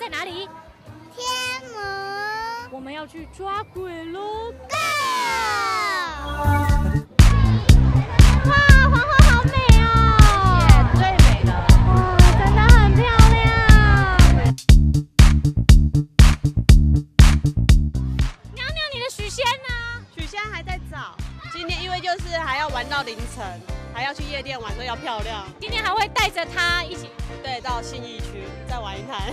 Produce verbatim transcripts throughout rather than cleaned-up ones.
在哪里？ 天母。 我们要去抓鬼喽 Go！ 哇，皇后好美哦！ 最美的。 哇，真的很漂亮。娘娘，你的许仙呢？ 许仙还在找。今天因为就是还要玩到凌晨，还要去夜店玩，所以要漂亮。 今天还会带着他一起， 对，到信义区再玩一台。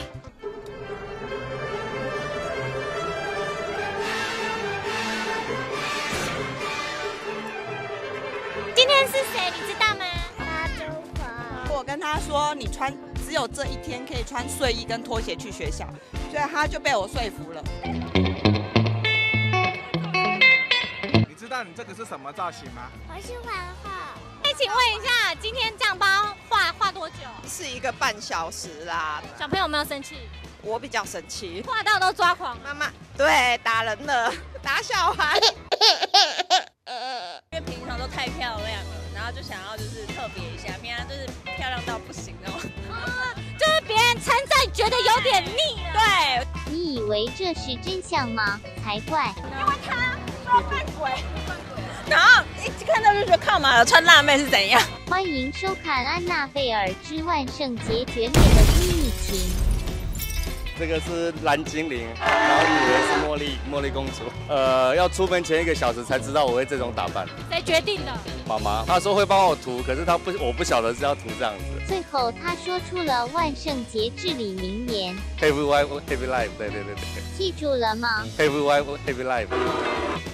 今天是谁？你知道吗？ 大猪婆。 我跟他说，你穿只有这一天可以穿睡衣跟拖鞋去学校，所以他就被我说服了。 你知道你这个是什么造型吗？ 我是皇后。 哎，请问一下，今天这样包画画多久？ 是一个半小时啦。 小朋友有没有生气？ 我比较生气， 画到都抓狂。 妈妈对打人了，打小孩。 因为平常都太漂亮了，然后就想要就是特别一下，平常就是漂亮到不行那种。 啊，就是别人称赞觉得有点腻了。 对， 你以为这是真相吗？才怪！ 因为他说扮鬼。 然后一看到就觉得靠嘛，穿辣妹是怎样？ 欢迎收看《安娜贝尔之万圣节绝灭的秘密情》。 这个是蓝精灵，然后以为是茉莉茉莉公主。呃，要出门前一个小时才知道我会这种打扮。 谁决定的？ 妈妈，她说会帮我涂，可是她不，我不晓得是要涂这样子。 最后，他说出了万圣节至理名言 Happy wife, happy life， 对对对对。 记住了吗？ Happy wife, happy life。